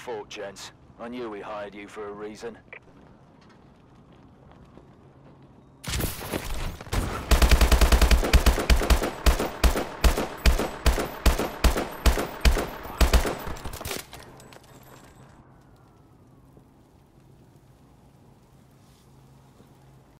fault, gents. I knew we hired you for a reason.